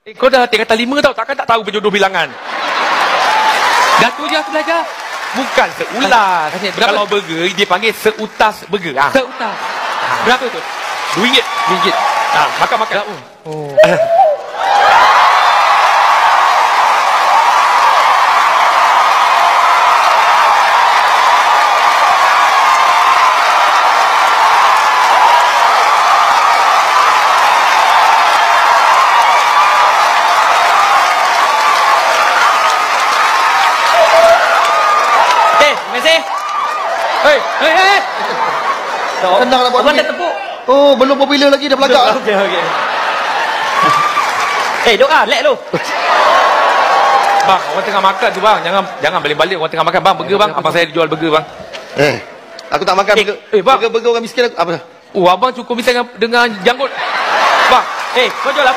Kau dah tinggal kata 5 tau, takkan tak tahu berjodoh bilangan. Dah tu je aku belajar. Bukan seulas. Berapa? Kalau burger, dia panggil seutas burger. Seutas. Berapa tu? RM2. RM2. Makan. Oh. Messi. Hei. Senang nak buat Abang duit. dah tepuk. Oh, belum popular lagi dah belagak. Okey. Duk lek lu. Bang, orang tengah makan tu bang. Jangan balik-balik orang tengah makan bang. Burger bang. Abang saya jual burger bang. Aku tak makan burger. Bang. Burger orang miskin aku. Apa? Abang cukup misal dengan janggut. Bang, kau jual apa?